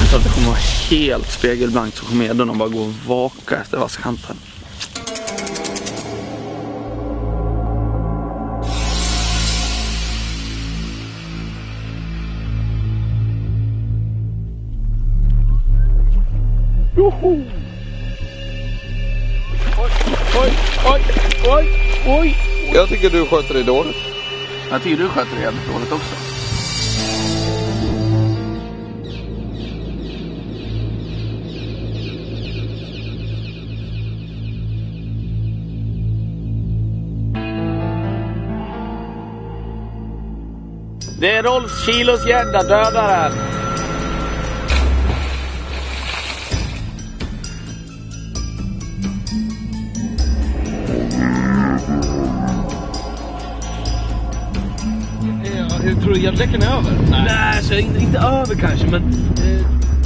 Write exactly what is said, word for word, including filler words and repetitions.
Så att det kommer vara helt spegelblankt, så kommer Edon och bara gå och vaka efter vasskanten. Joho! Oj, oj, oj, oj, oj. Jag tycker du sköter dig dåligt. Jag tycker du sköter dig jävligt dåligt också. Det är Rolfs kilos gädda, dödaren. Jag tror du gäddläcken är över? Nej, Nej så inte, inte över kanske, men... Eh...